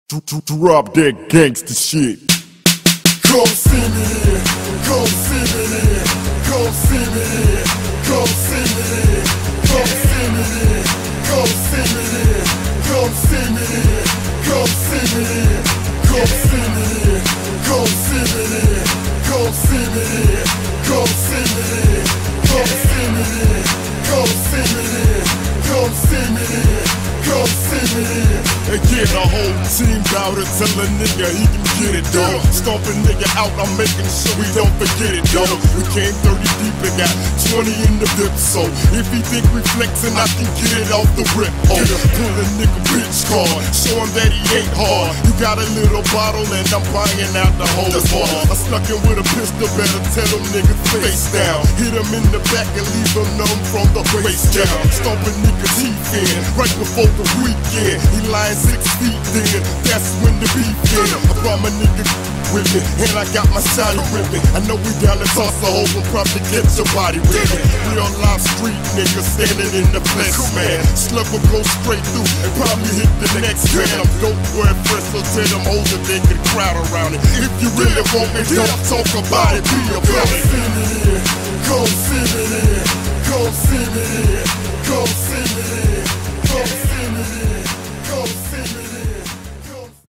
Drop that gangsta shit. Come see me, come see me, come see me, come see me, come see me, come see me, come see me, come see me, come see me, come see me, come see me, come see me, come see me, come see me, come see me, come see me. And get a whole team out and tell a nigga he can get it, dog. Stomp a nigga out, I'm making sure we don't forget it, dog. We came 30 deep and got 20 in the dip, so if he think we flexing, I can get it off the rip. Oh, pull a nigga bitch card, show him that he ain't hard. You got a little bottle and I'm buying out the whole bar. I snuck in with a pistol, better tell them niggas face down. Hit him in the back and leave him numb from the waist down. Stomp a nigga teeth in, right before the weekend. He lying 6 feet then, that's when the beef in. I brought my nigga with me, and I got my shotty with me. I know we down to toss the hole, we'll probably get your body with me. We on live street niggas standing in the flesh, man. Slug will go straight through and probably hit the next man. I'm dope boy fresh, so tell them hoes that they can crowd around it. If you really want me, don't talk about it, be about it. Come see me, come see me, come see me.